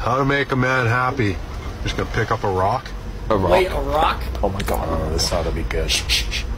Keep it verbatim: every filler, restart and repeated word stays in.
How to make a man happy. Just gonna pick up a rock. A rock. Wait, a rock? Oh my god, oh, this ought to be good.